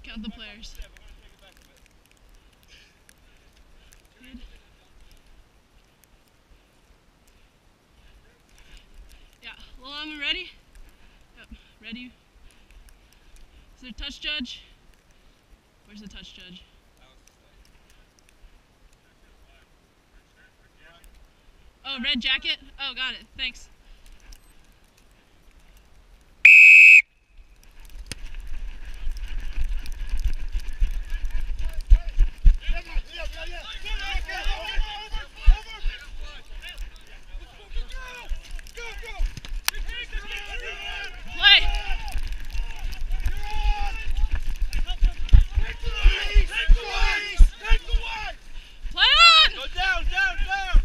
Just count the players. Good. Yeah, Lalama, ready? Yep, ready. Is there a touch judge? Where's the touch judge? Oh, red jacket? Oh, got it. Thanks. Play! Play on! Go down, down, down!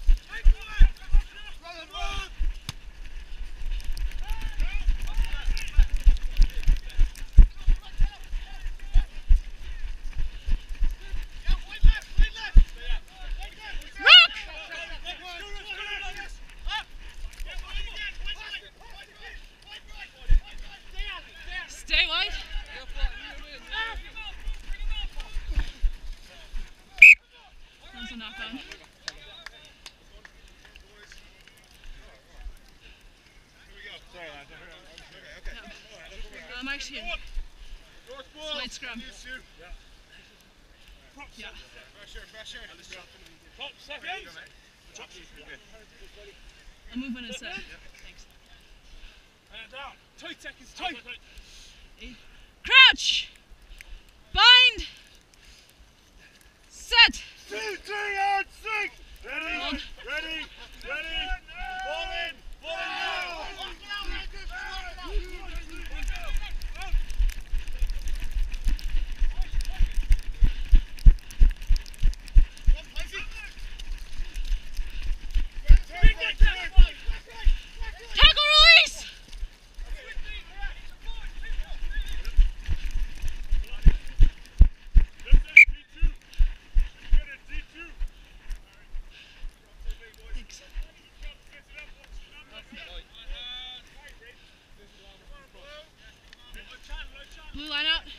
Stay white. That was a knock on. Mike's here. It's white scrum. Yeah. Top second. I'll move in a sec. Thanks. And down. 2 seconds. Tight. Crouch! Bind! Set! 2, 3, and 6. Ready. Hold. Ready. Ready. Ball in. Ball in. Tackle release! Thanks. Blue line out.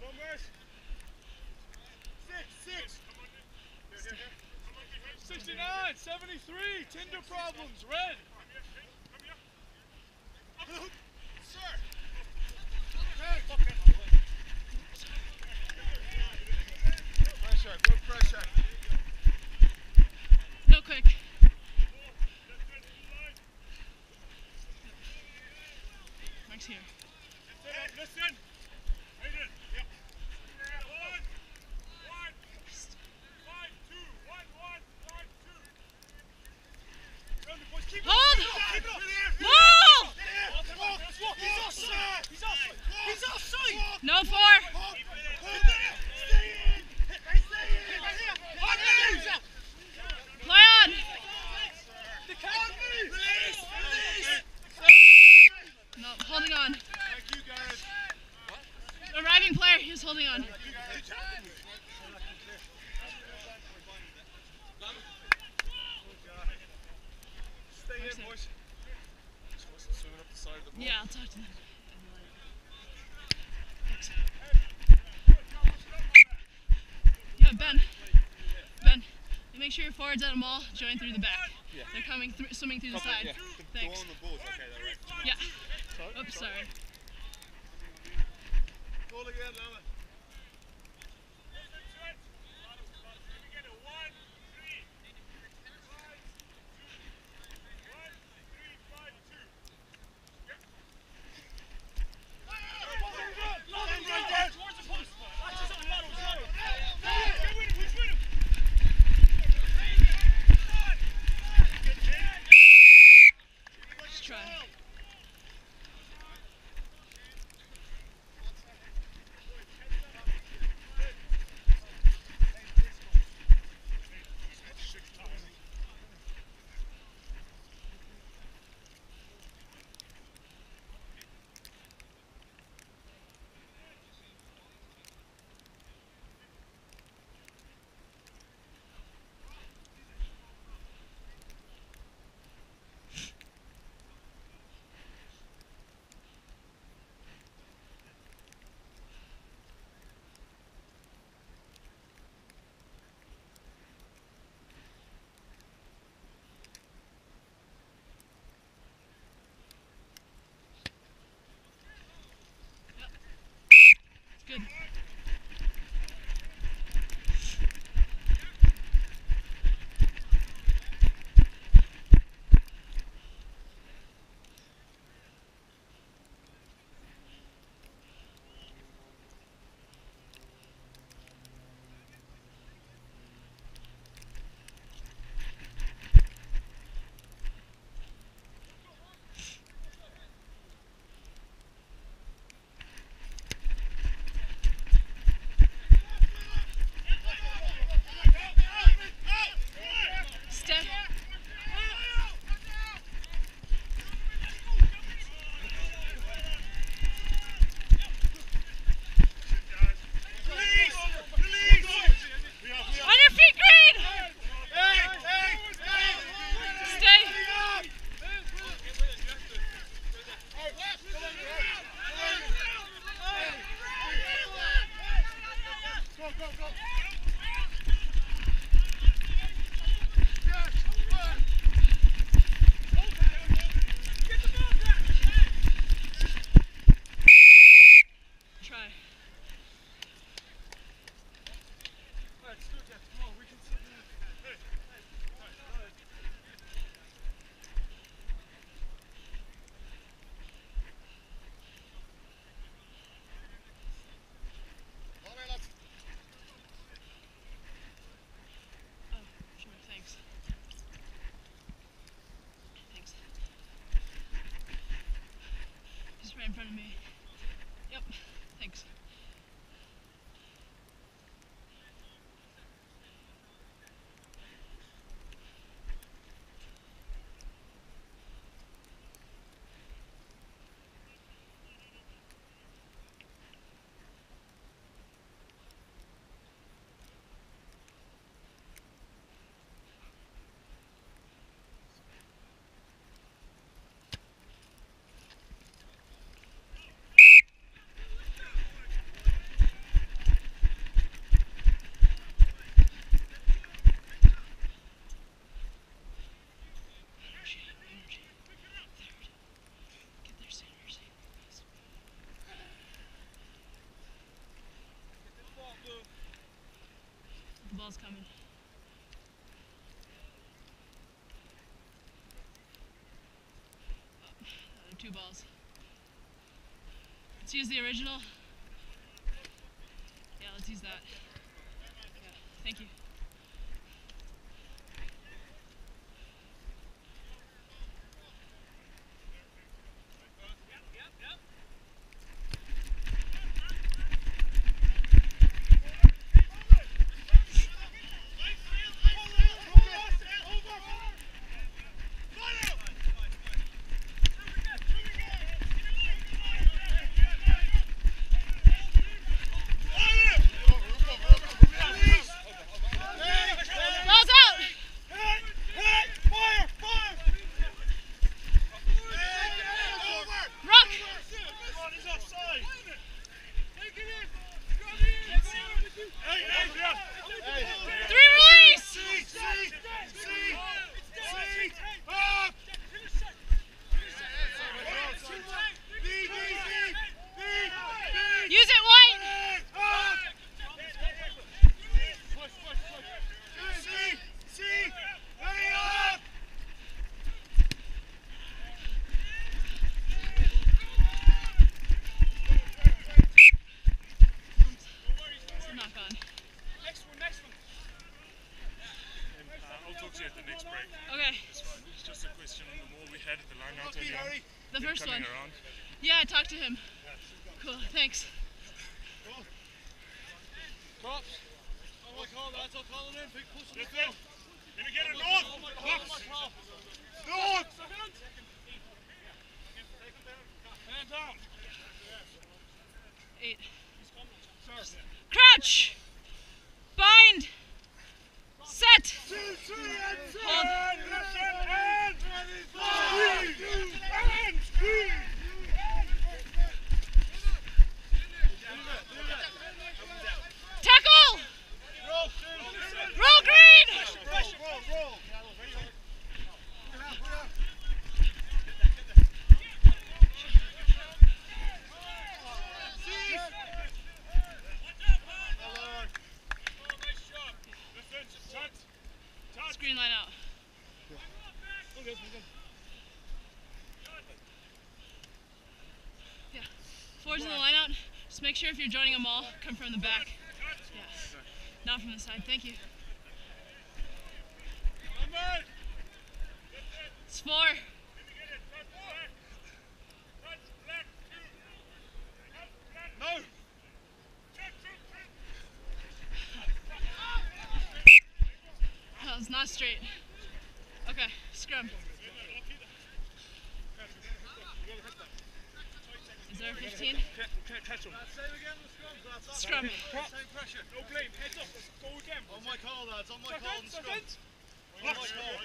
69, 73, Tinder problems, red. Sir. Pressure, good pressure. No quick. Mike's here. Listen. Yep. 1, 5, 2, 1, 1, 5, 2. Hold! Keep it up. Wall! He's offside. He's offside. He's offside. No four. Play on! No, holding on. Thank you, guys. Arriving player, he's holding on. Stay in, boys. Swimming up the side of the ball. Yeah, I'll talk to them. Yeah, Ben. You make sure your forwards at them all join through the back. Yeah. They're coming through, swimming through the side. Yeah. Thanks. The ball is okay though, right? Yeah. Oops, sorry. Ball again, Alan. Just try. Right in front of me. Yep, thanks. The ball's coming. 2 balls. Let's use the original. Yeah, let's use that. Yeah, thank you. The first one. Around. Yeah, I talked to him. Cool, thanks. Props. Oh my god, lads, I'll call it in. Big push on the field. Gonna get it north. North. Hand down. 8. Crouch. Bind. Set. Hold. Tackle! Roll green! Roll. Screen line out. Yeah. 4's in the line out. Just make sure if you're joining a maul, come from the back. Yeah. Not from the side. Thank you. It's 4. No. That was not straight. Okay, scrum. Is there a 15? Scrum. No blame, heads up, go again. On my call, lads, on my call. Seconds. On my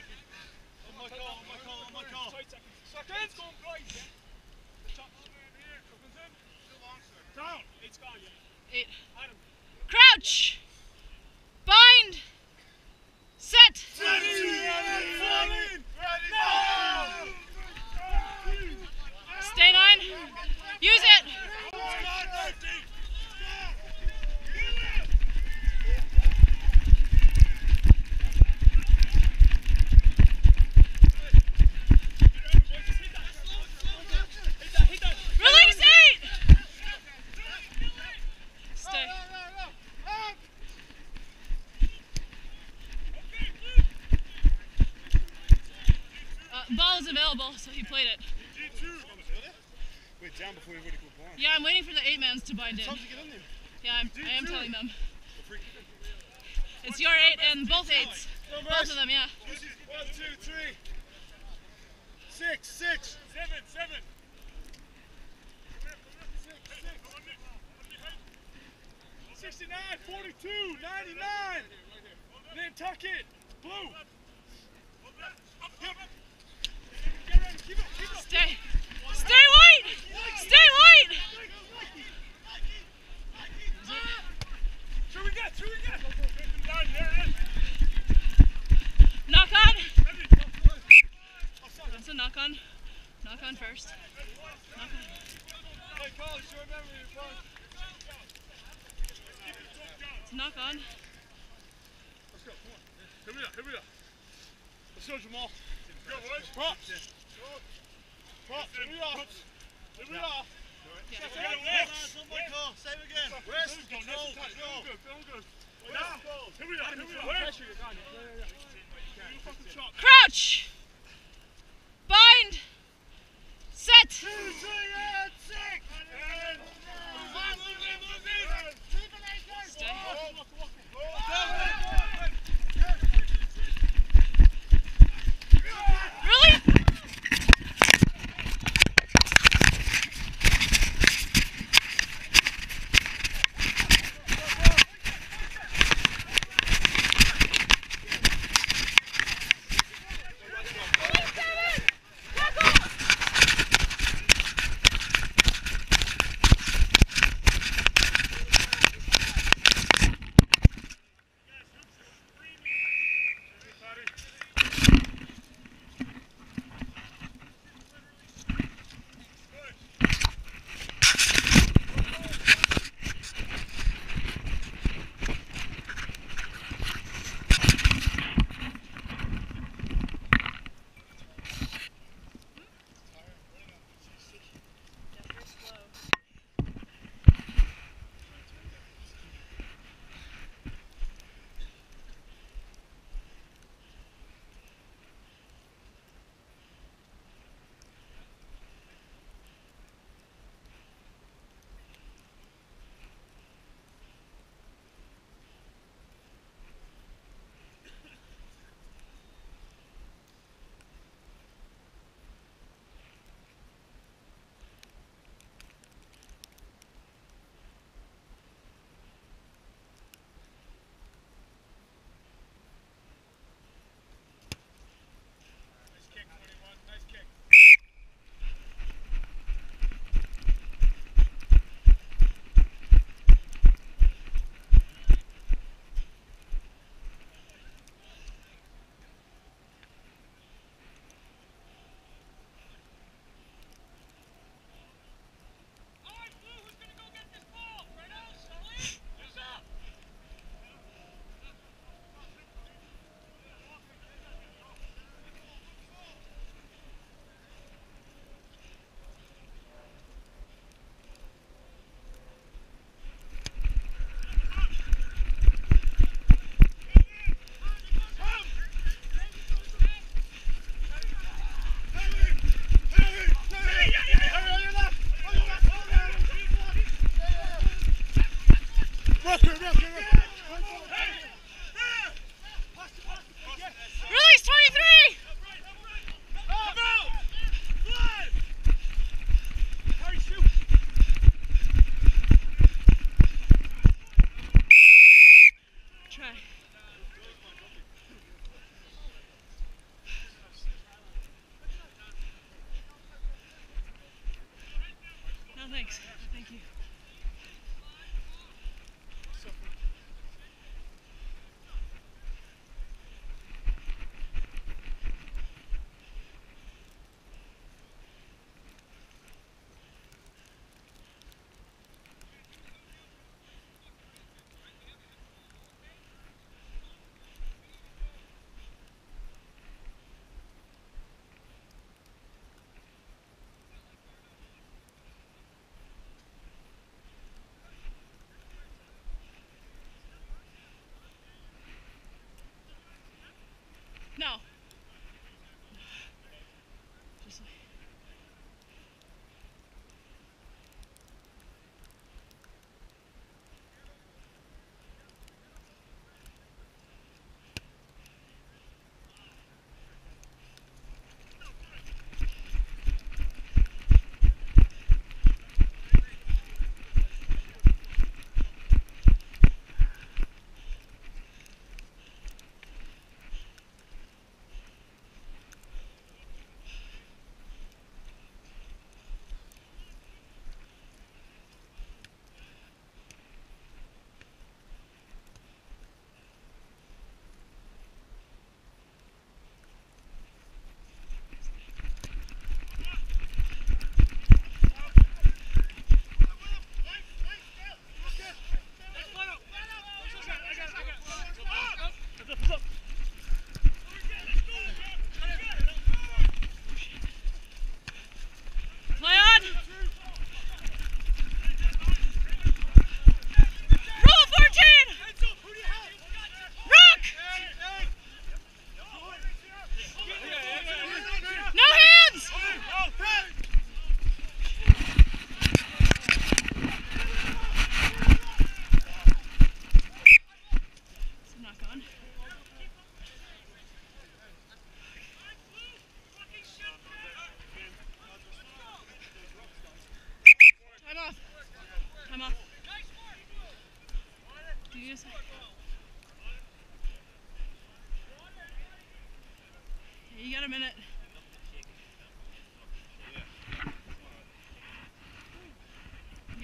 call. Seconds. Down. 8's gone, yeah. 8. Crouch. Bind. Set. Stay 9. Use it. bit down before everybody could blind. Yeah, I'm waiting for the 8-mans to bind in. Time to get in there. Yeah, I am telling them. Freak. It's your 8 and both 8s. Both of them, yeah. 1, 2, 3. 6, 6. 7, 7. 69, 42, 99. Nantucket, blue. Yep. Get ready, keep up, keep up. Stay white! Stay white! Through we get. There it is. Knock on. That's a knock on. Knock on first. Knock on. Hey, Carl, you remember your phone? It's a knock on. Let's go, come on. Here we are. Let's go, Jamal. Go, boys. Props. Here we are. Yeah. On my car. Same again. Rest. Control. Here we are. Crouch! Bind! Set! 2, 3, and 6. Stay. Really? Release 23! Try. No thanks. Thank you.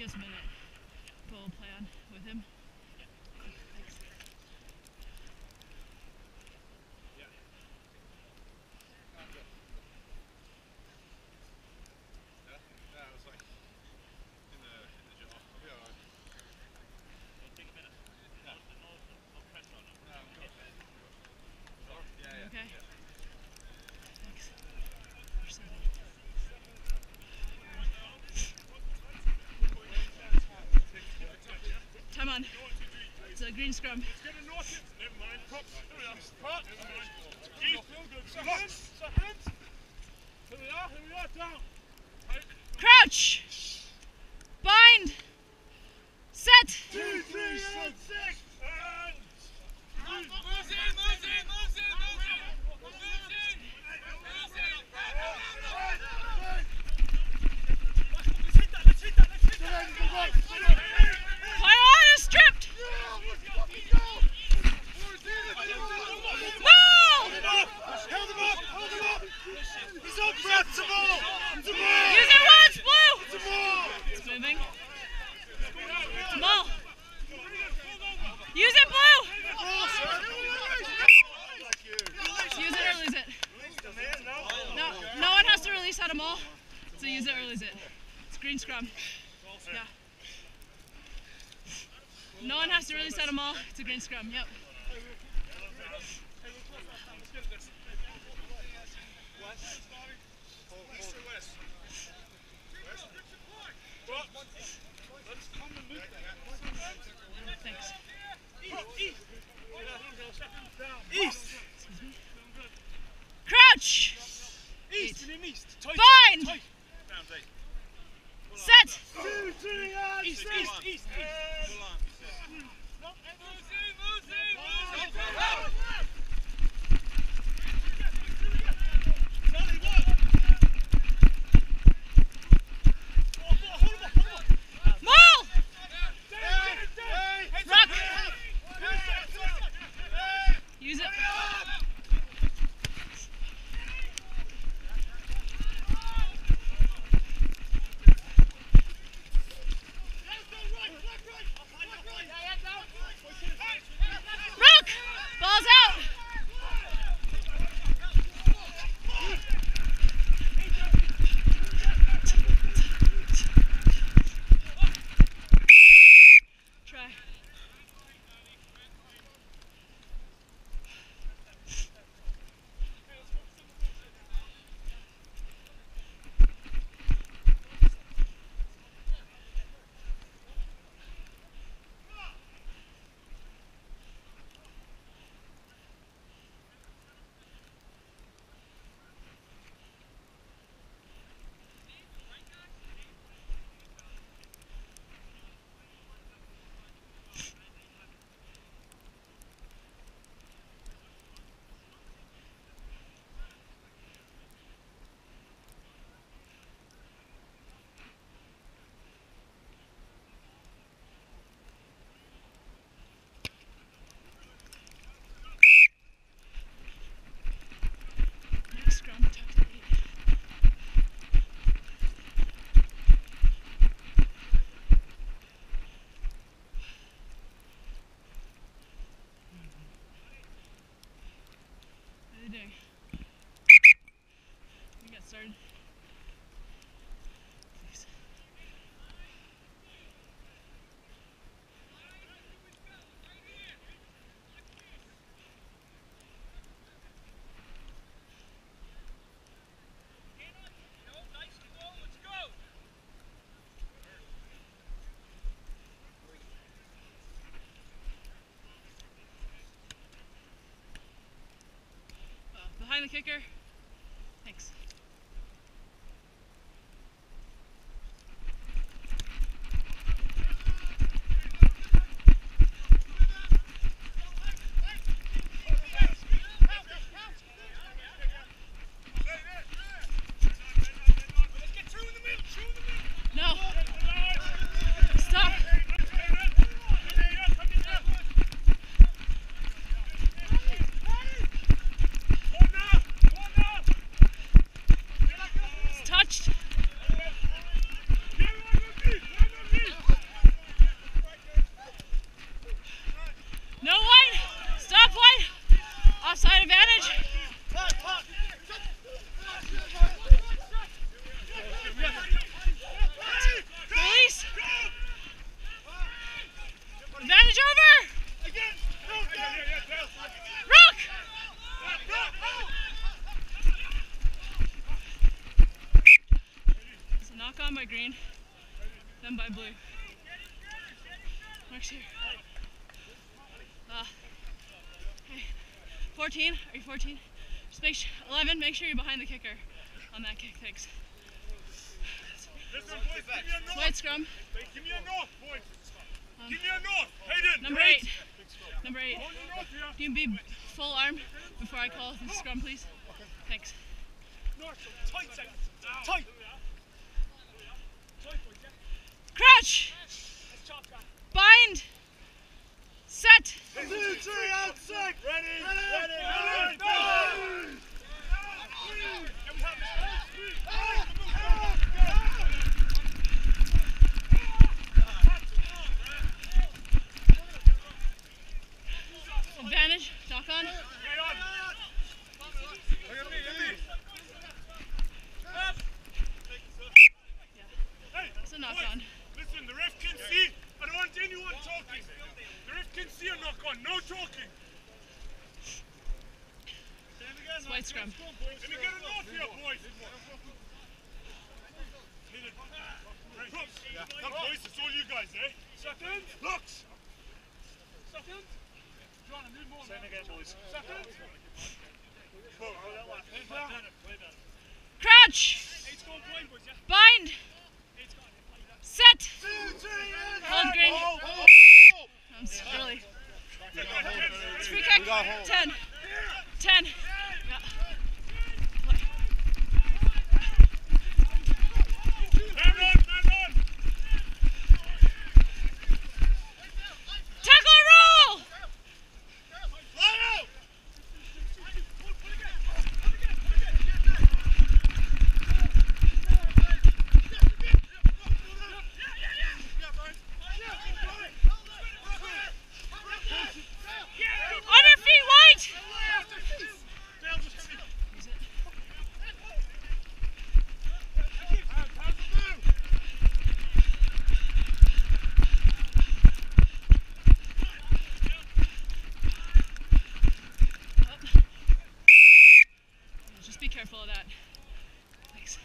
give us a minute. We'll play on with him. Thanks. Okay. Thanks. Time on. It's a green scrum. Never mind. Prop. Here we are. Prop. Seconds. Here we are. Down. Crouch. Bind. Set. 2, 3, and 6. And Play is stripped. Move. hold him up. He's on breath. It's a ball. Use it once, Blue. It's a ball. It's moving. It's a ball. Use it, Blue. Use it or lose it. No one has to release at a mall. So use it or lose it. It's green scrum. Yeah. No one has to release at a mall. It's a green scrum. Yep. Thanks. East. Crouch. East. Tight. Bind. Tight. Set. 2, 3, and East. Mall. Rock. Use it. Rock. Ball's out. Try. Next scrum, tuck to 8. What are you doing? We got started. Thanks. Behind the kicker. Thanks. No. Stop. Then by blue. Mark's here. Hey, 14. Are you 14? Just 11. Make sure you're behind the kicker on that kick. Thanks. Listen, boys, give me a north. White scrum. Give me a north, boys. Give me a north. Hayden. Number great. 8. Number 8. Hold the north here. Can you be full arm before I call the scrum, please? Thanks. North, tight, tight. Crouch. Bind. Set. 2, 3, outside. Ready. Advantage. Knock on. It's a knock on. Listen, the ref can see. I don't want anyone talking. The ref can see a knock on. No talking. It's white scrum. Let me get a north here, boys. Come, boys, it's all you guys, eh? Second. Looks. Second. Same again, boys. Second. Crouch. Bind. Set. Hold green. I'm early. It's free kick. 10. 10. Yeah. Tackle roll. On your feet, White. Just be careful of that. Thanks.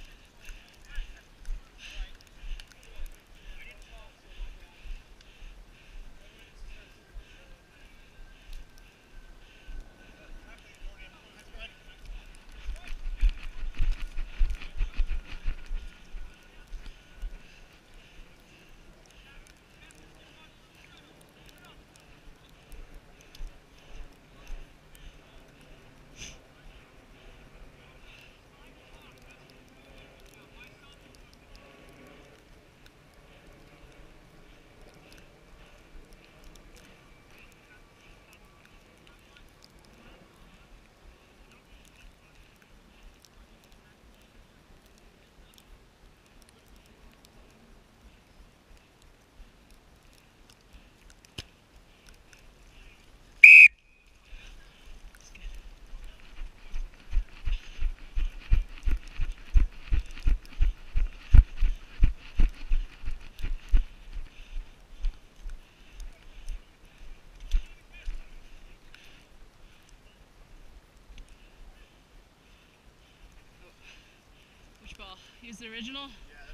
Which ball? Use the original?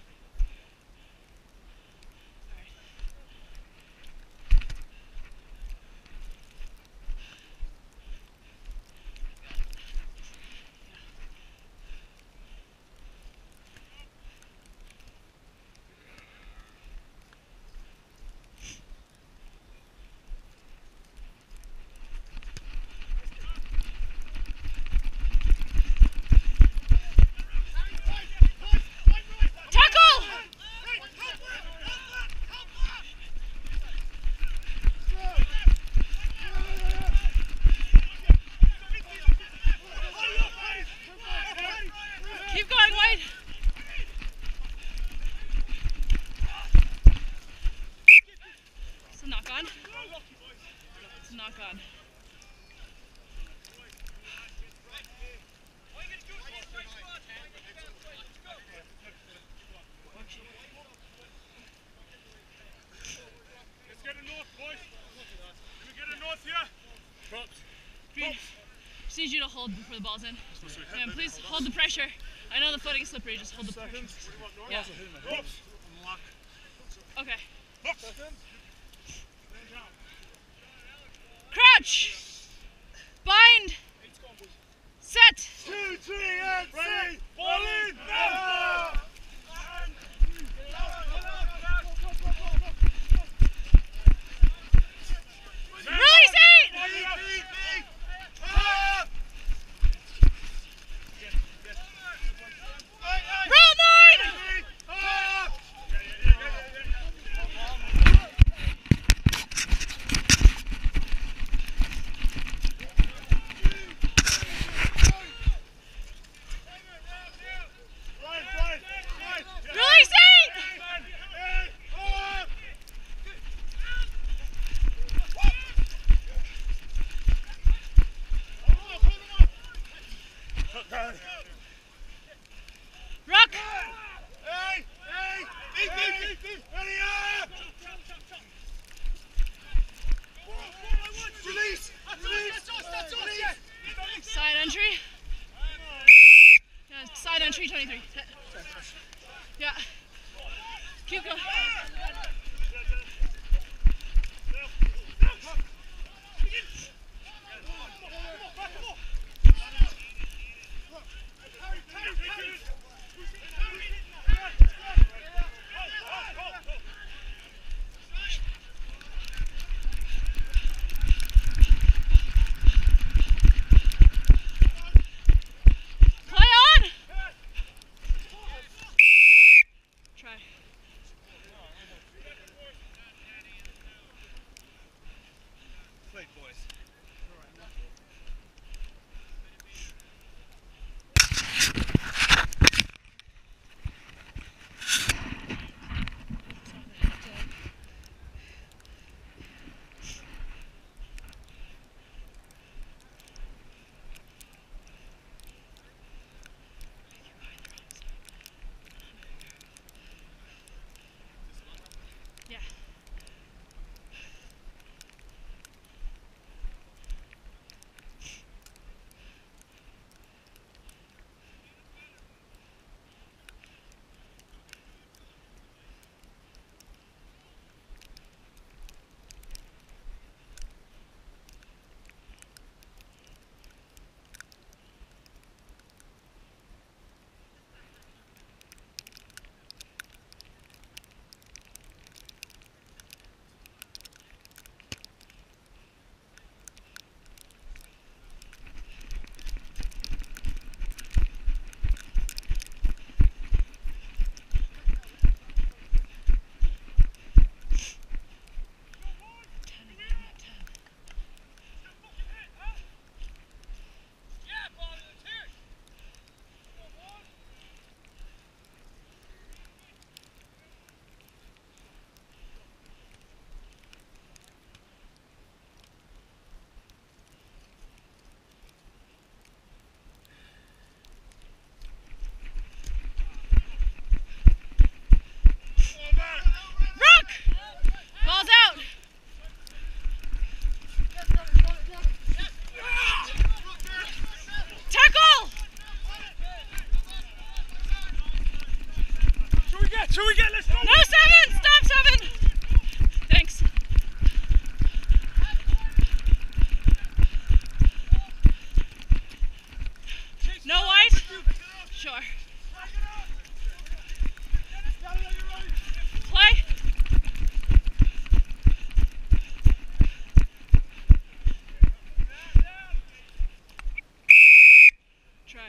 Keep going, White. It's a knock on. It's a knock on. Let's get a north, boys. Can we get a north here? Props. Just need you to hold before the ball's in. And please hold the pressure. I know the footing's slippery, just hold the pressure. Yeah. Release! Side entry. Yeah, side entry 23. Yeah. Keep going. Yeah. Ball's out. Tackle. Should we get? Let's go. No, 7. Stop, 7. Thanks. No white? Sure. Play. Try.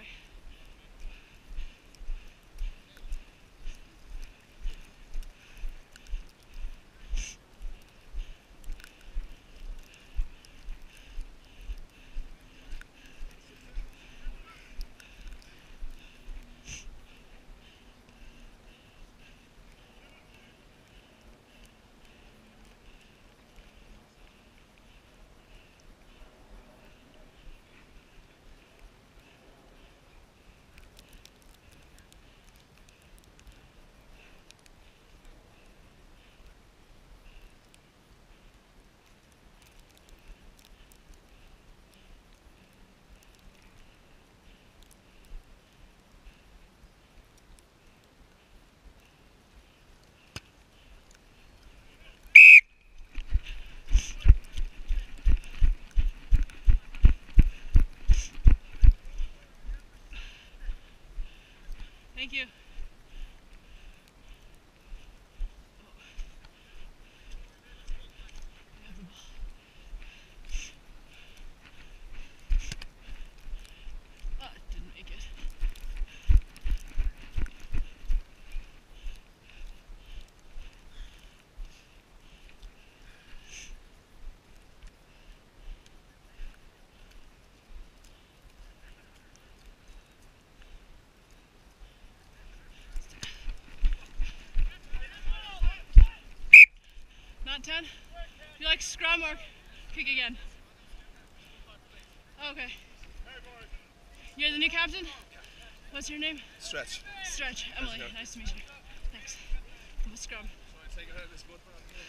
Thank you. Didn't make it. Not 10? Do you like scrum or kick again? Oh, okay. You're the new captain? What's your name? Stretch. Stretch. Emily. Nice to meet you. Thanks. Scrum. take it out of this one.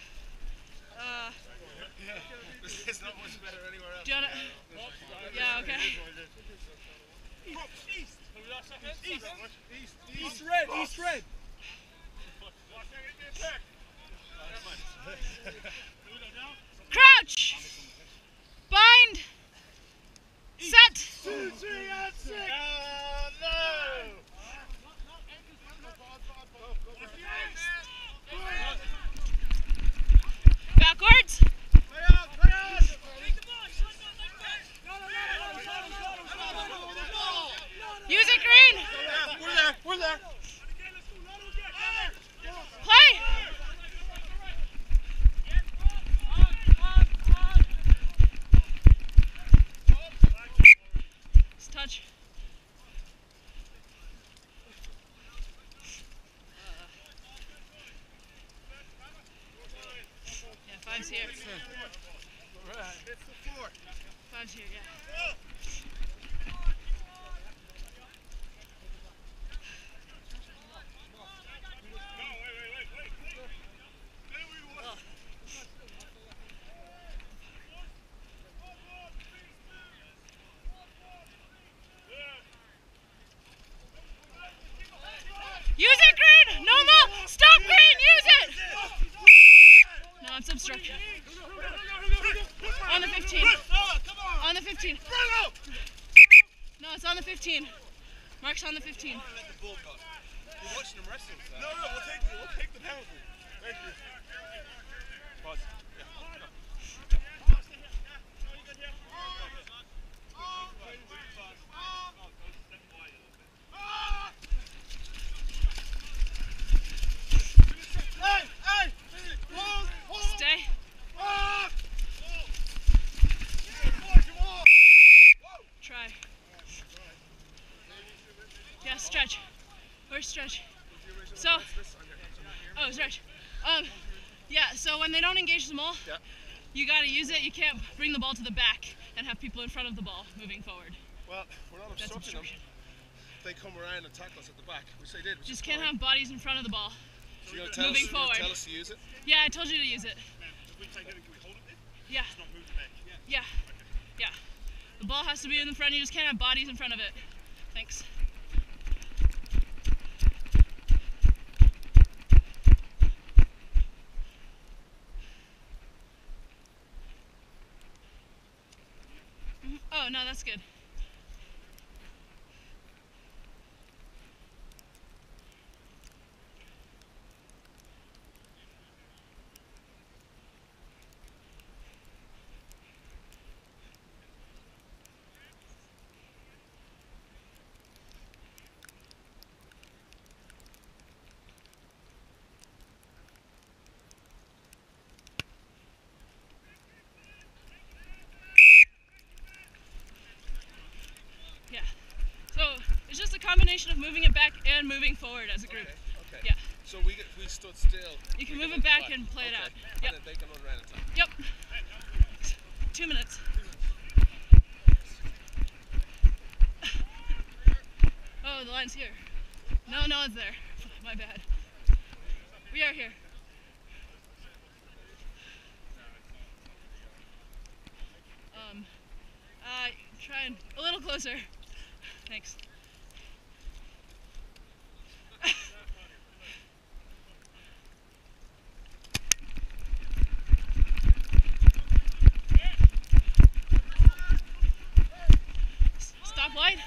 It's not much better anywhere else. Do you wanna? Yeah, okay. East red, East red. Crouch! Bind! Set! 2, 3, and 6. No! Backwards! Use it, Green! We're there. Play! Just touch. Yeah, five's here. Five's here, yeah. Use it, Green! No more! Stop, Green! Use it! No, it's obstruction. On the 15. On the 15. No, it's on the 15. Mark's on the 15. Let the ball go. You're watching them wrestle. No, we'll take the penalty. Thank you. Pause. Stay. Try. Yeah, stretch. Where's stretch? So, oh, stretch. Yeah, so when they don't engage the ball, you gotta use it. You can't bring the ball to the back and have people in front of the ball moving forward. Well, we're not That's obstructing them. obstruction. They come around and tackle us at the back, which they did. Just can't have bodies in front of the ball. So you're gonna moving forward. tell us to use it? Yeah, I told you to use it. If we take it, can we hold it? Yeah, It's not moving back. yeah, yeah. The ball has to be in the front. You just can't have bodies in front of it. Thanks. Oh, no, that's good. Yeah. So it's just a combination of moving it back and moving forward as a group. Okay. Yeah. So we stood still. You can we move run it back back. and play it out. And Yep. then they can run around and tackle. Yep. 2 minutes. Oh, the line's here. No, no, it's there. My bad. We are here. Try and a little closer. Thanks. Stop wide.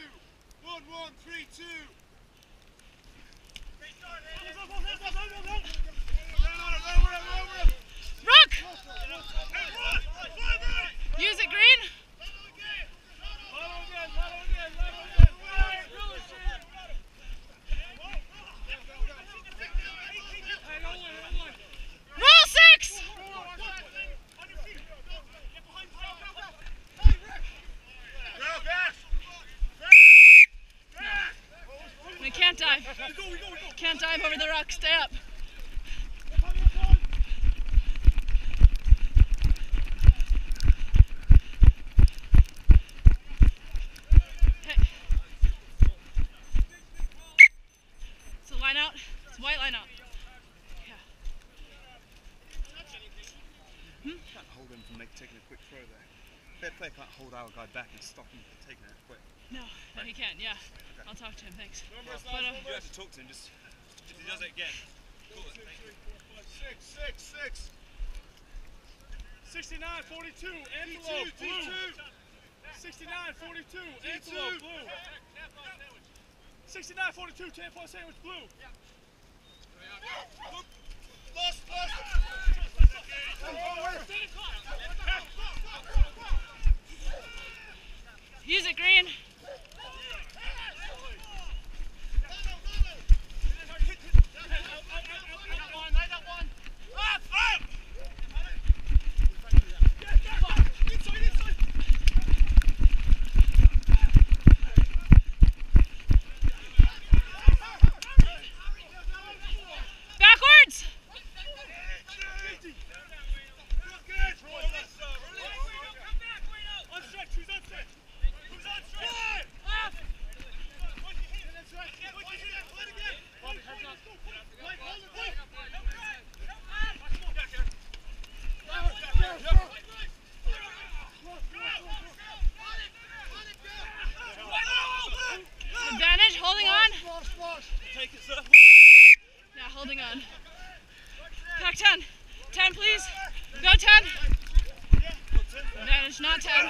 1-1, 3-2. Rook! Use it, Green. Roll 6! We can't dive. Can't dive over the rock. Stay up. Okay. So line out. It's white line out. Yeah. Can't hold him from taking a quick throw there. Fair play can't hold our guy back and stop him from taking it quick. No, he can. Yeah. I'll talk to him. Thanks. But, You have to talk to him just if he does it again. Cool. 6. 69, 42, envelope, blue. 69, 42, envelope, blue. 69, 42, 10-point sandwich, blue. Use it, Green. Backwards. Advantage, holding on. Yeah, holding on. Pack 10. 10, please. Go 10. Advantage, not 10.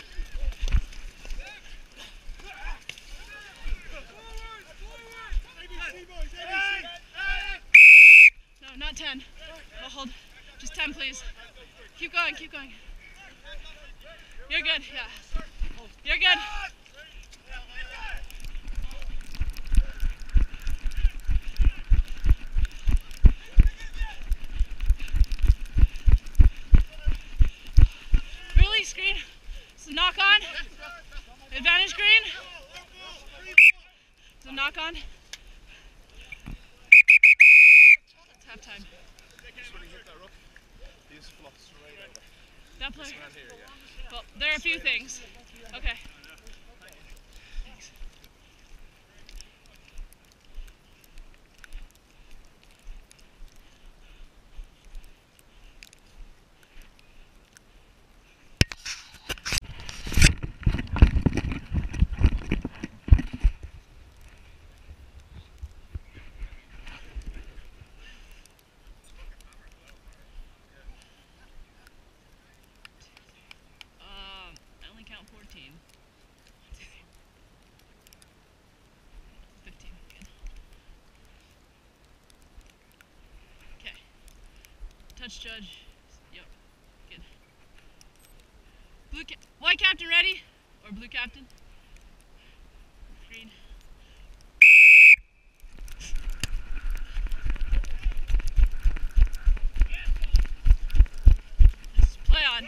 No, not 10. I'll hold. Just 10, please. Keep going, keep going. You're good, yeah. You're good. Release, Green. So knock on. Advantage, Green. So knock on. It's halftime. That player. Well, there are a few things. Okay. Thanks. I only count 14. 15. Good. Okay. Touch judge. Yep. Good. White captain ready? Or blue captain? Green. Just play on.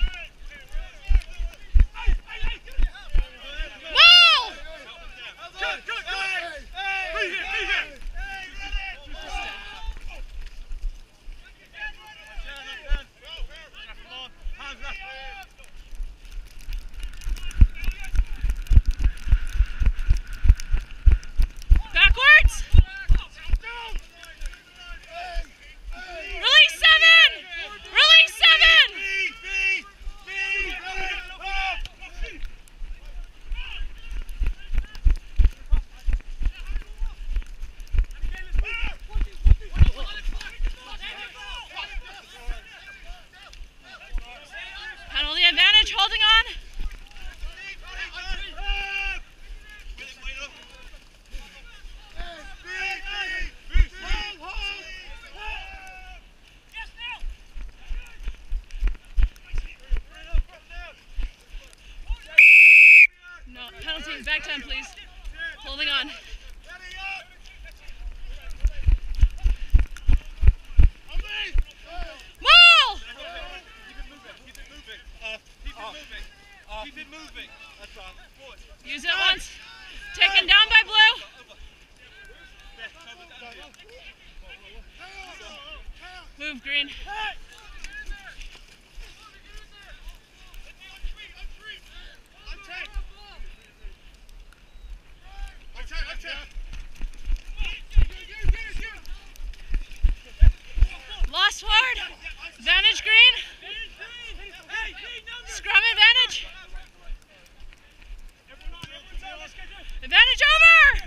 back 10, please. Holding on. Maul! Keep it moving. That's right. Forward. Use it once. Taken down by Blue. Move, Green. Lost forward. Advantage, Green. Scrum advantage. Advantage over.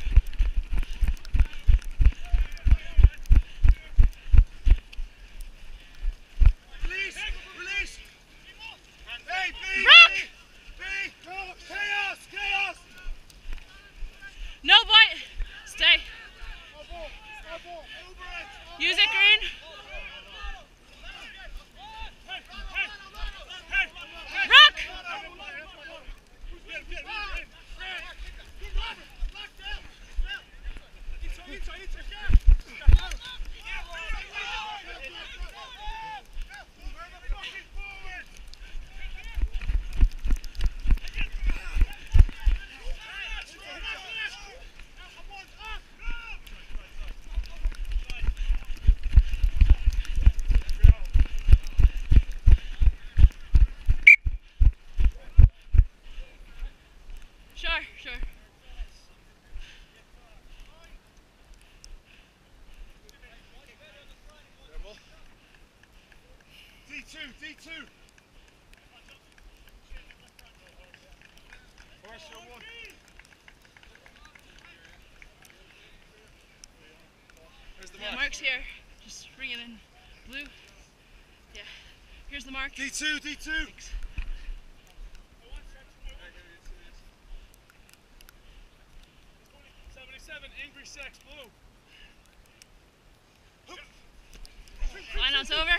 Release! Rock! Chaos! No bite. Stay. Use it, Green. Rock! Sure. D2. Where's the Yeah, mark? mark's here. Just bring it in. Blue. Yeah. Here's the mark. D2. Thanks. 77, Angry Sex, Blue. Lineout's over.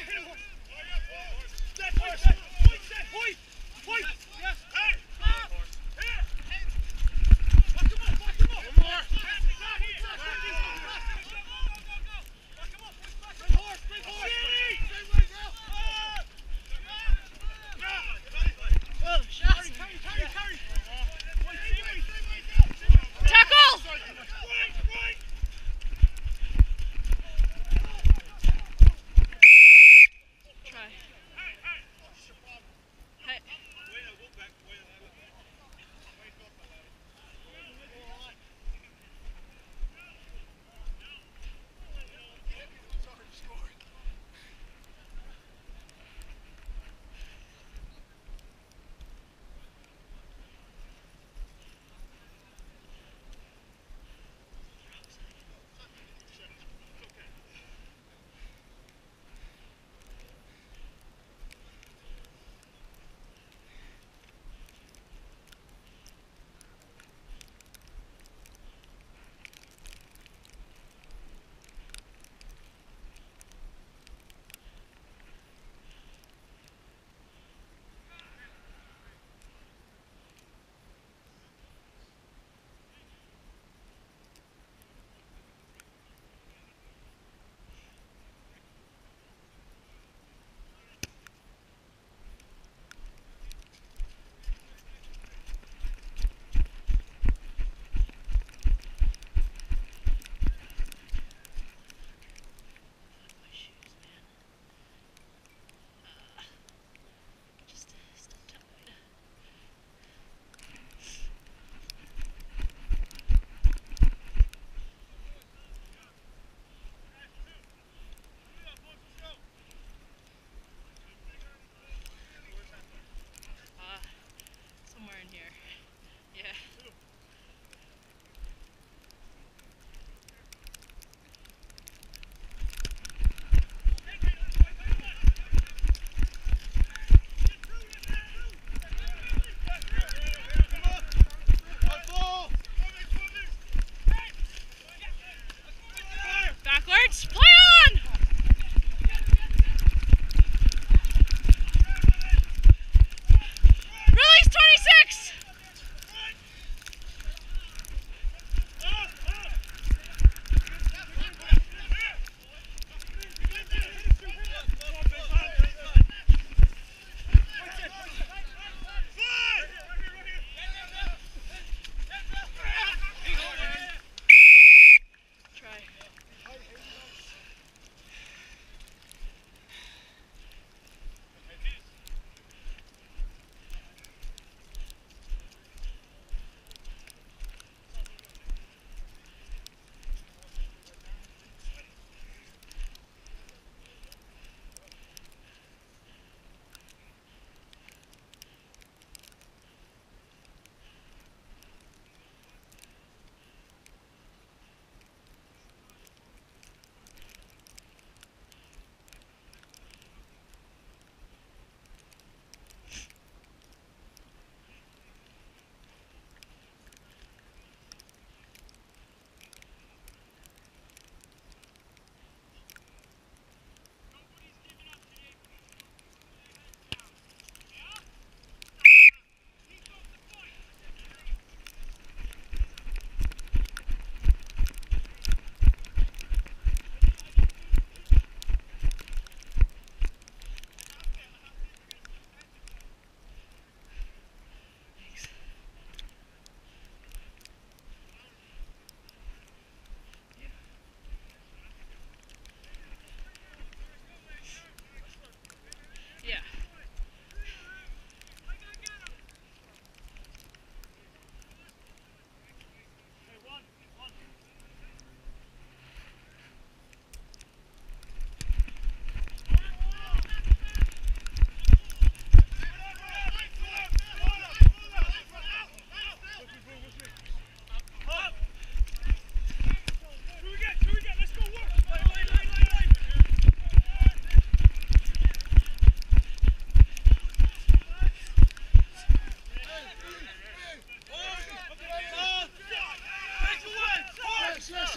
Oh, shots. Tackle! Try. Hey.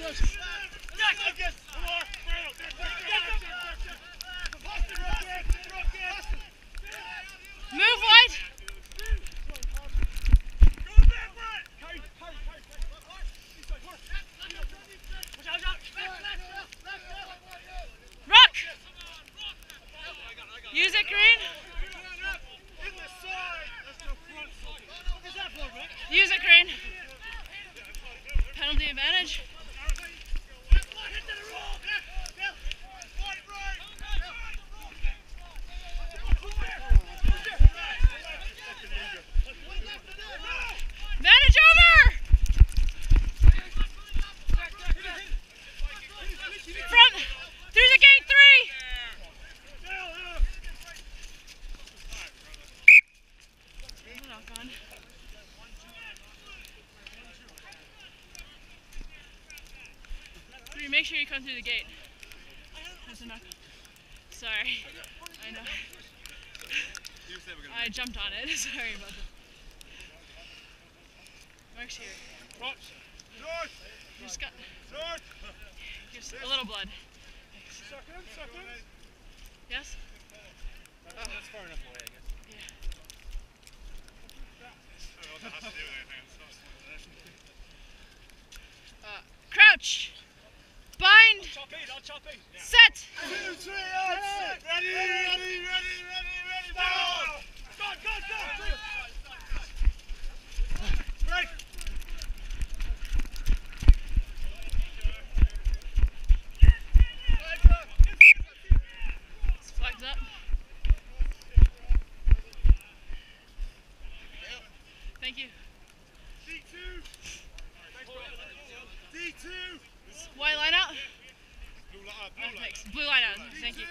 Move wide. Rock. Use it, Green. Use it, Green. Penalty advantage. Advantage over! Front, through the gate 3! Knock on. Three, make sure you come through the gate. That's a knock. Sorry. I know. I jumped on it. Sorry about that. Mark's here. You just got just a little blood. Second. Yes? Oh. That's far enough away, I guess. Yeah. I don't know what that has to do with anything. Crouch. Bind. I'll chop eight. Set. 2, 3, ready, now! Go! Break! Flags up. Thank you. D2! D2! White line out. Blue line. Thanks. Blue line out. Thank you.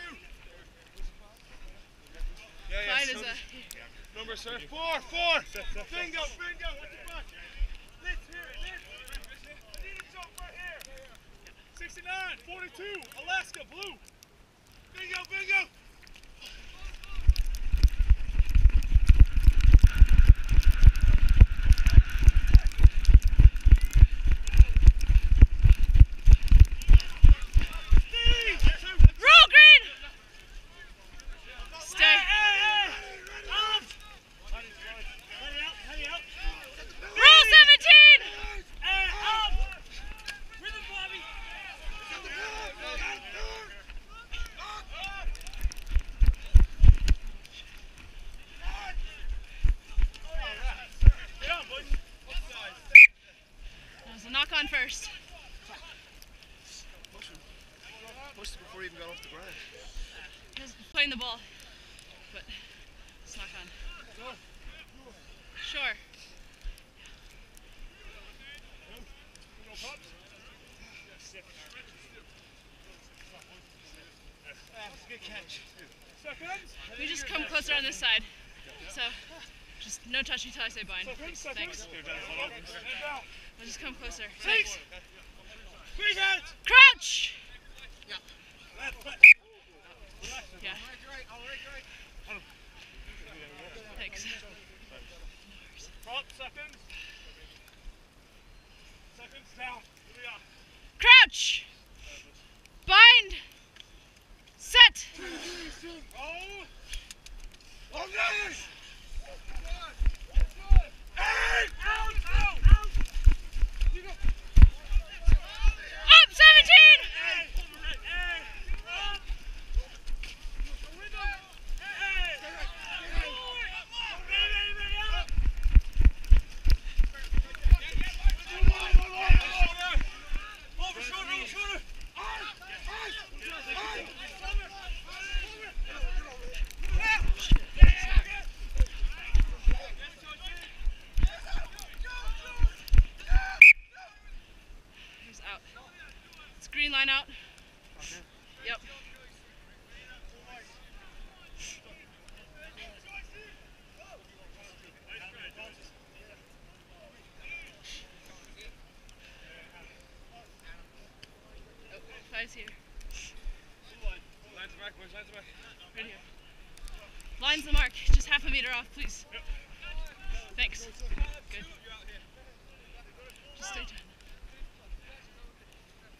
Clyde is a... Number, sir. 4! Bingo! At the back. Let's hear it. I need a jump right here. 69, 42, Alaska, blue. Bingo! Roll, Green! Stay. Roll 17! That was a knock on first. Pushed it before he even got off the ground. Just playing the ball, but it's knock on. Sure. Good catch. Seconds. We just come closer on this side. So, just no touching till I say bind. Thanks. I'll just come closer. Thanks. Crouch! Yeah. Thanks. Front, seconds. Seconds down. Crouch! Bind! Set! Up 17! He's out. It's green line out. Yep. Oh, Five's here. Lines back, boys, lines back. Right here. Line's the mark. Just half a meter off, please. Thanks. Good. Just stay tight.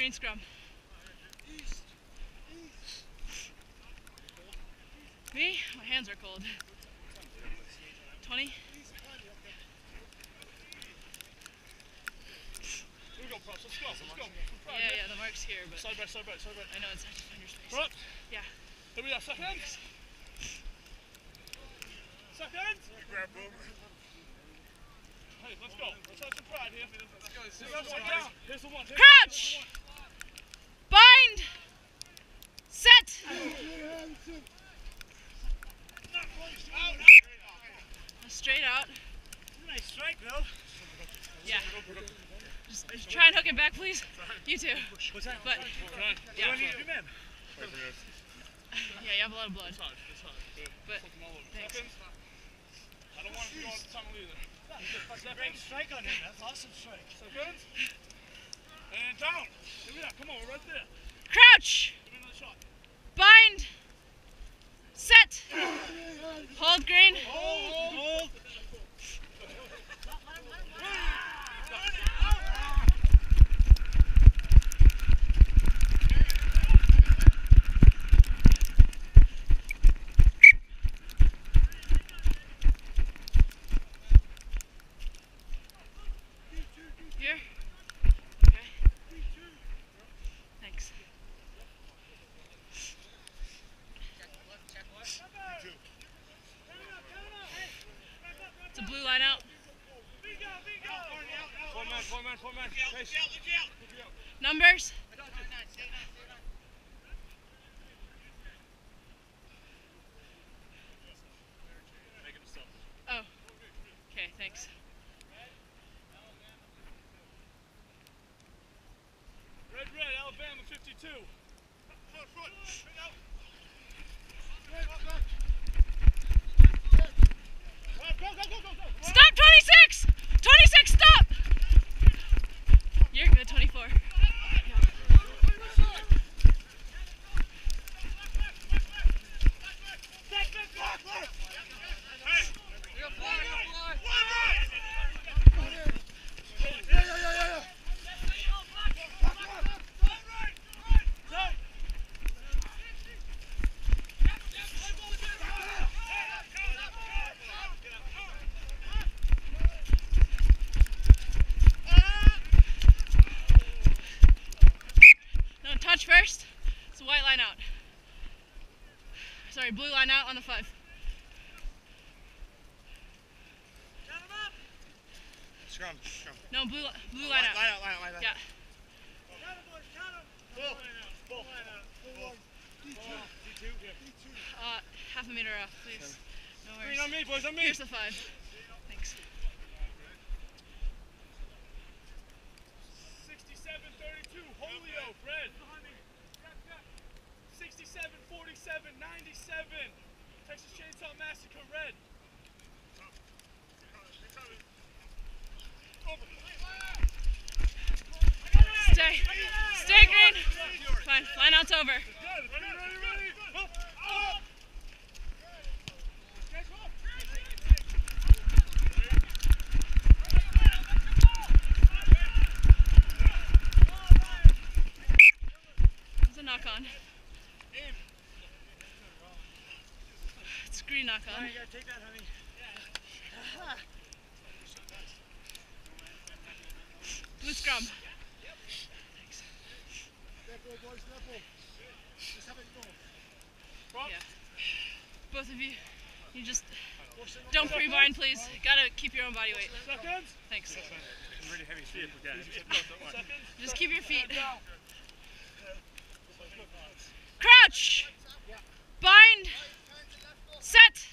Green scrum. Me? My hands are cold. 20? Here we go, props. Let's go. Yeah, the mark's here, but Side back. I know it's hard to find your space. Front. Yeah. Here we go. Seconds. You grab boom. Hey, let's go. Let's have some pride here. Let's go. Here's the one. Crouch! Bind! Set! Straight out. Nice strike, though. Yeah. Just try and hook it back, please. You too. What's that? But yeah. What do you do, man? Yeah, you have a lot of blood. It's hard. But thanks. I don't want to go on the tunnel either. Great strike on him. That's awesome strike. Seconds. And down. Here we are. Come on, we're right there. Crouch! Give me another shot. Bind! Set! Hold green. Hold. Here? Okay. Thanks. It's a blue line out. Four man. Chase. Numbers? Oh. Okay, thanks. Red, Alabama 52. Go. Stop 26! 26, stop! You're good, 24. No, touch first. It's a white line out. Sorry, blue line out on the 5. Scrum. No, blue line out. Line out. Yeah. Half a meter off, please. No worries. On me, boys, on me. Here's the 5. Thanks. 67-32, Holyoke, red. 67-47, 97. Texas Chainsaw Massacre, red. Stay green. Fine, line out's over. Ready. It's a knock on. It's a green knock on. You gotta take that, honey. Blue scrum. Yeah. Both of you just don't pre-bind, please. Gotta keep your own body weight. Seconds. Thanks. Really heavy speed. Just keep your feet. Crouch! Bind! Set!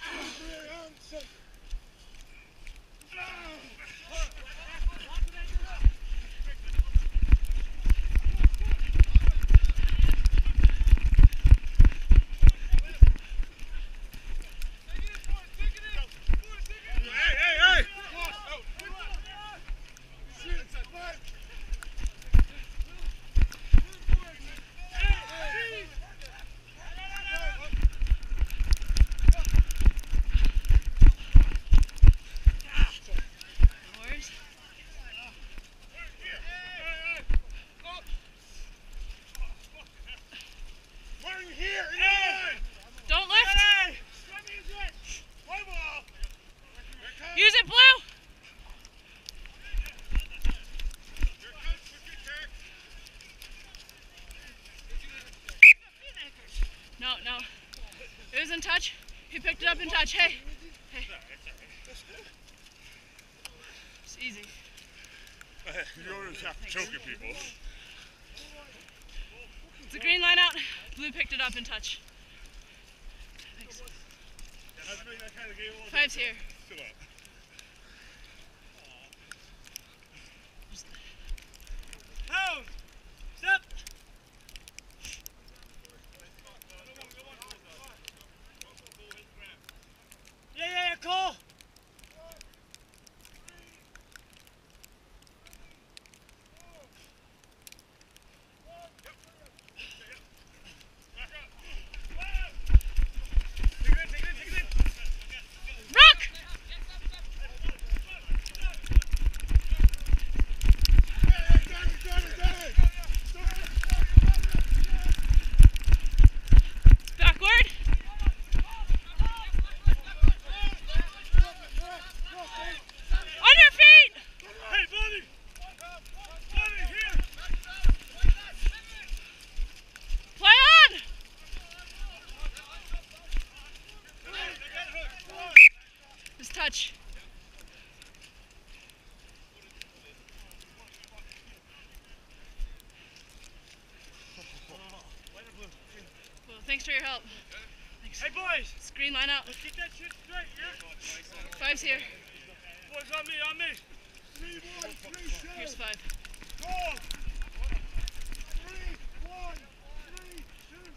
picked it up in touch. Hey. Hey. It's easy. You always have to choke at people. It's a green line out. Blue picked it up in touch. Thanks. Five's here. Pound! Step! Yeah, Cole! Touch. Well, thanks for your help. Thanks. Hey boys! Screen line out. Let's get that shit straight, yeah? Five's here. Boys, on me. 3-1, 3-2. Here's 5. Go! 3-1, 3-2.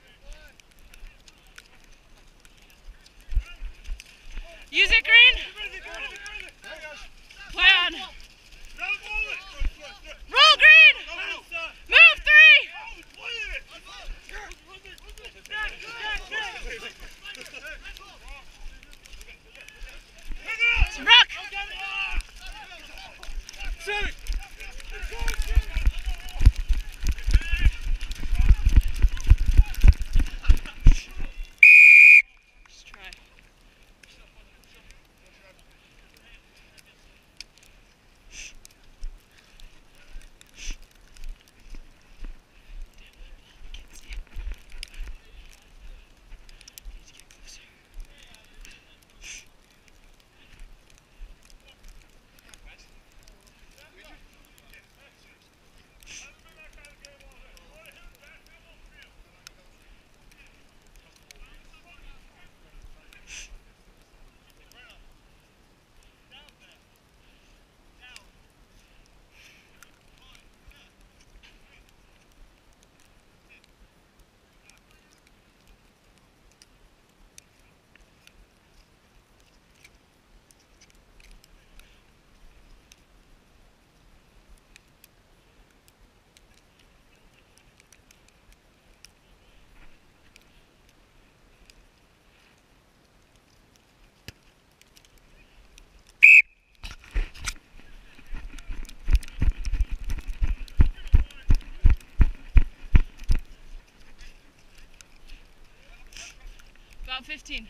Use it, Green. Play on. Roll, Green. Move 3. Some rock. Just try. About 15.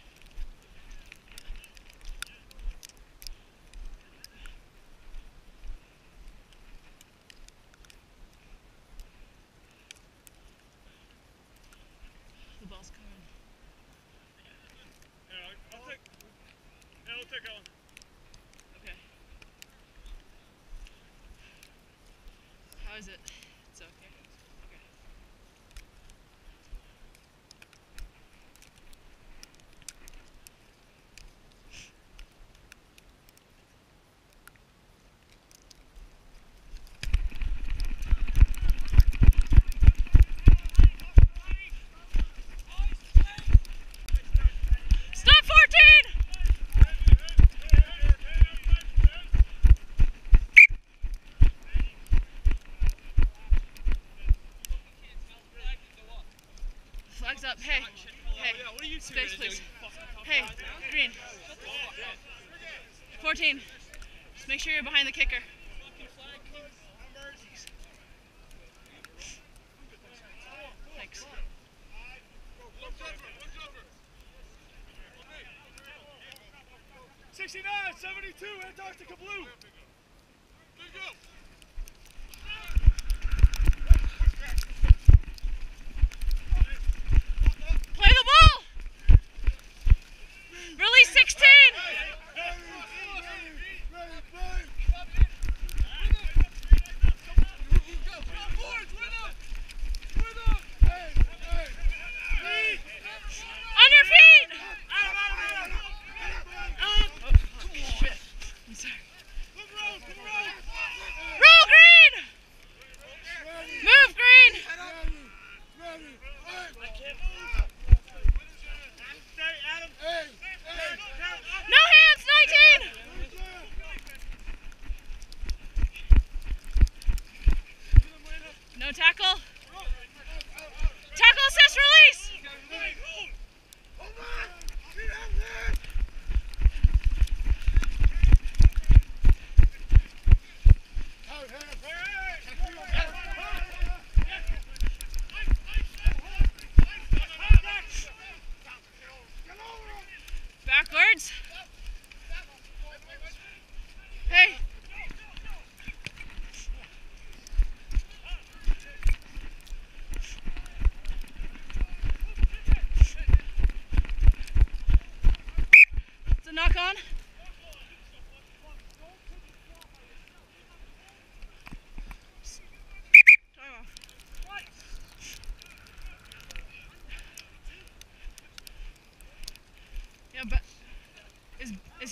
The ball's coming. I'll take that one. Okay. How is it? It's okay. Okay. Stop 14! Flags up. Hey. Hey. Space, please. Hey, Green. 14. Just make sure you're behind the kicker. Thanks. 69, 72, Antarctica Blue. Play the ball!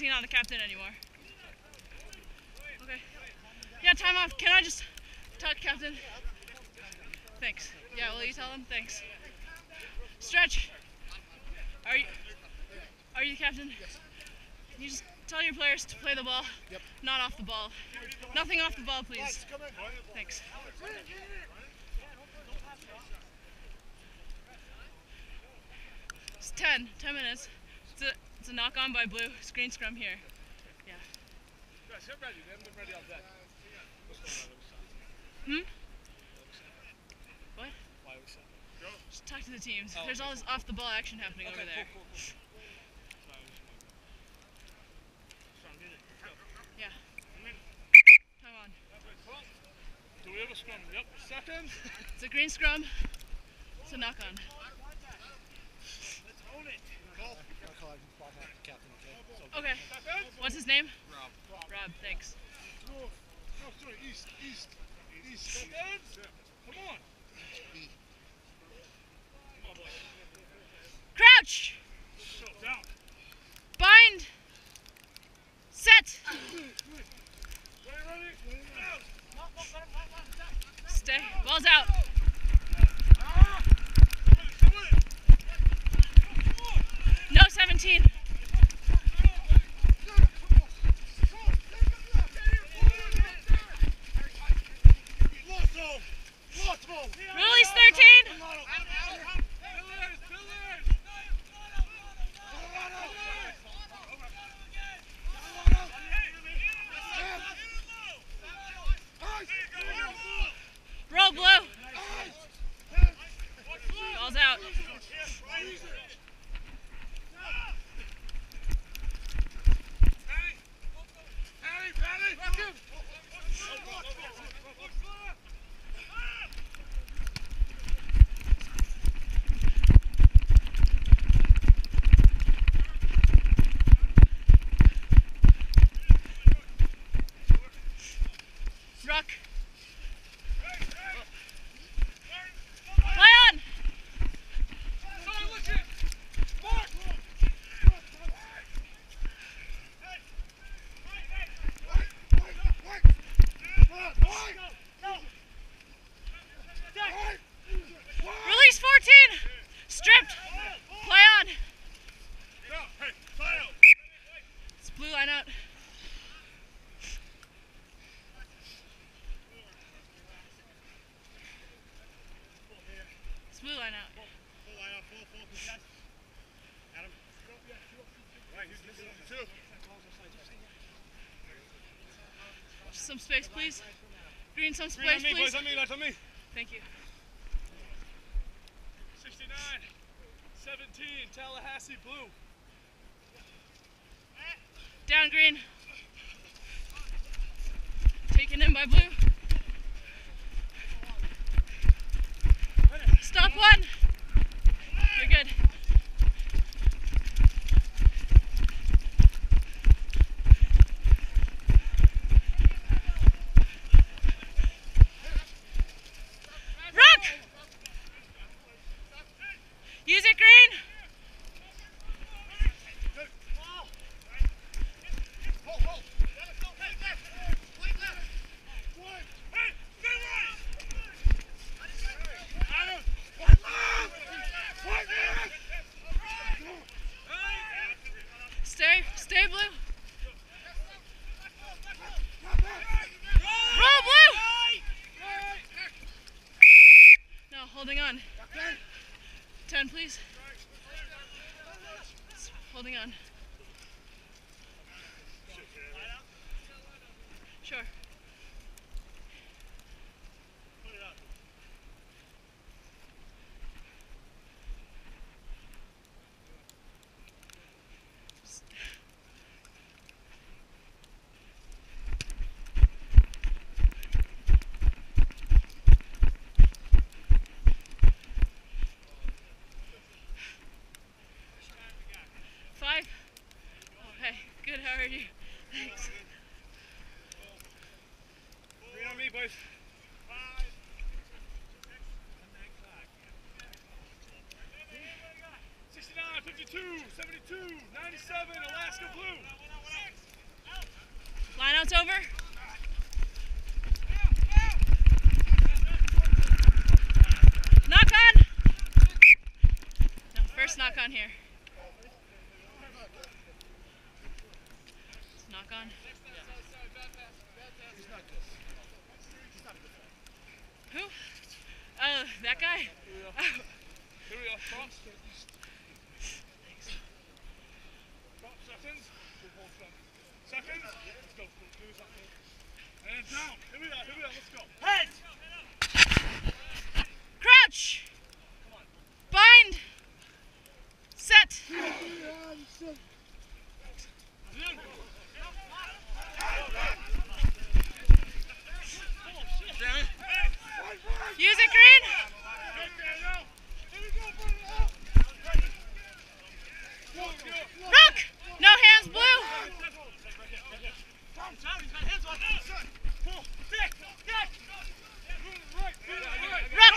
he not the captain anymore? Okay. Yeah, time off. Can I just talk, Captain? Thanks. Yeah, will you tell him? Thanks. Stretch. Are you the captain? Can you just tell your players to play the ball? Yep. Not off the ball. Nothing off the ball, please. Thanks. It's 10 minutes. It's a knock on by Blue. Screen scrum here. Yeah. Guys, get ready. They haven't been ready all day. What? Why we set? Go. Just talk to the teams. There's all this off the ball action happening over there. Cool. Yeah. Time on. Do we have a scrum? Yep. Second. It's a green scrum. It's a knock on. Let's own it. Call. Captain, Okay. What's his name? Rob. Rob, thanks. No, sorry. East. Seconds. Come on. Come on, boys. Crouch! So, down. Bind! Set! Ready? Out. Stay. Ball's out. No 17. Release 13. Roll Blue. Ball's out. Ruck. Play on. Release 14. Stripped. Play on. It's Blue line out. It's Blue line out. Just some space, please. Green, some space, please. On me. Thank you. 69, 17, Tallahassee Blue. Down Green. Taken in by Blue. Stop one. You're good. Rock! Use it, Green. Stay Blue. Roll Blue. No, holding on. 10, please. Holding on. Sure. Okay, good, how are you? Thanks. Green on me, boys. 69, 52, 72, 97, Alaska Blue. it's over. Knock on. No, first knock on here. Knock on. Who? Oh, that guy? Oh. Here we go. Props. Props, seconds. Seconds. Let's go. And down. Here we are. Let's go. Head! Crouch! Bind! Set! Use it, Green! Rook! No hands, Blue! Rook!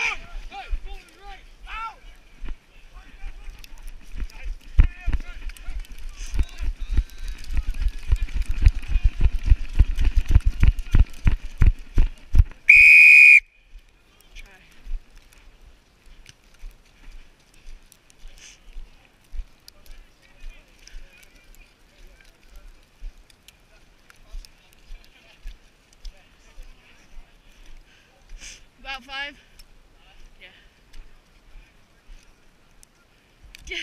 About 5? Yeah. Yeah.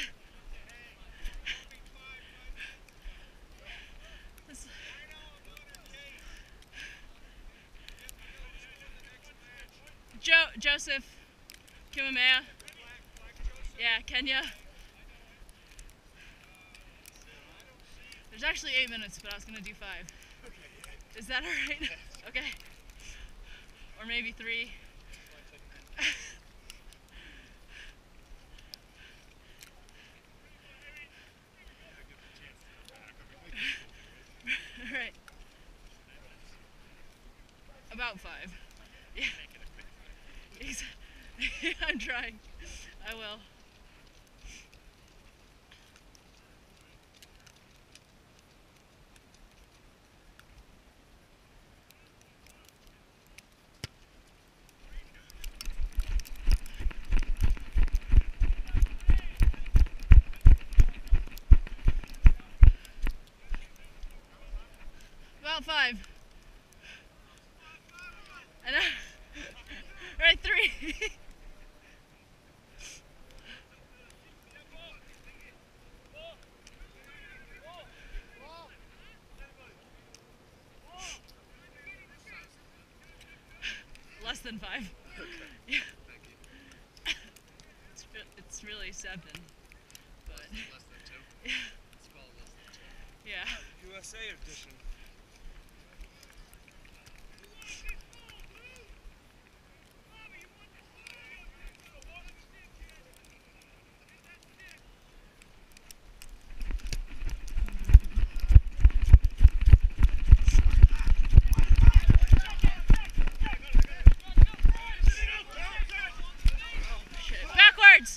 Joseph Kimamea. Yeah, Kenya. There's actually 8 minutes, but I was gonna do 5. Is that alright? Okay. Or maybe 3. Alright. About 5. Yeah. I'm trying. I will. About 5. I know. Right, 3. Less than 5. Okay. Yeah. Thank you. It's really 7. But Less than 2? yeah. It's called less than 2. Yeah. USA edition. Backwards!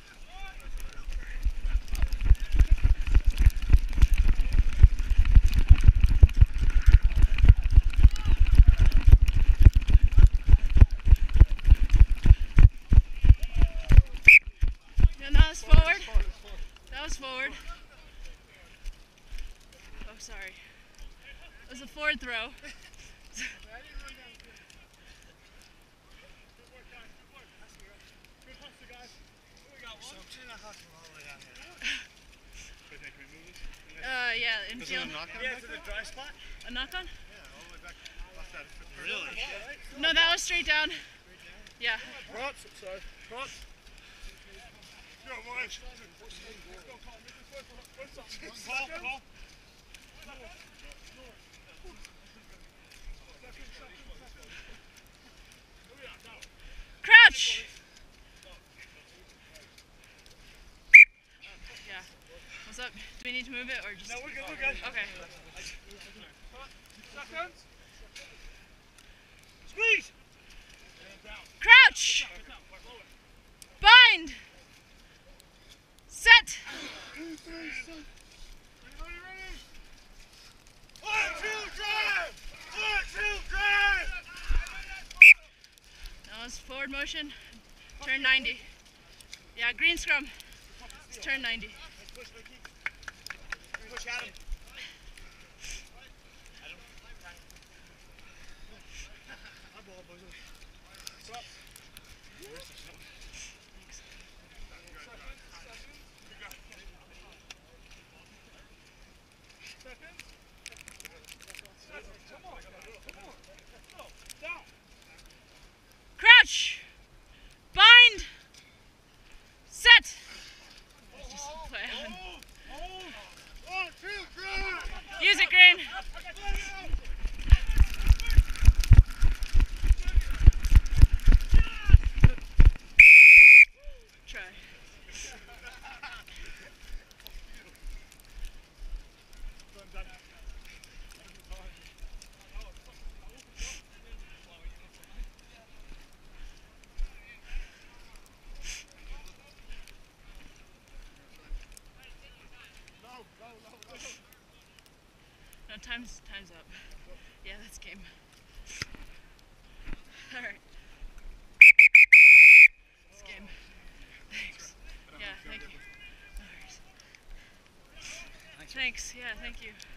And that was forward. That was forward. Oh, sorry. It was a forward throw. Yeah, infield. Yeah, to the dry spot? A knock on? Yeah, all the way back. Really? No, that was straight down. Yeah. Props, sorry. Props. Yo, boys. Call. Crouch! Yeah. What's up? Do we need to move it or just... No, we're good. Okay. Seconds. Squeeze! Crouch! Bind! Set! Ready? 1, 2, drive! motion, turn 90. Yeah, green scrum, it's turn 90. Push, Vicky. Push Adam. High ball, boys. Stop. Crouch, bind, set. Just play on. One, two, three. Use it, Green. Try. No, time's up. Yeah, that's game. All right. It's game. Thanks. Yeah, thank you. No worries. Thanks. Yeah, thank you.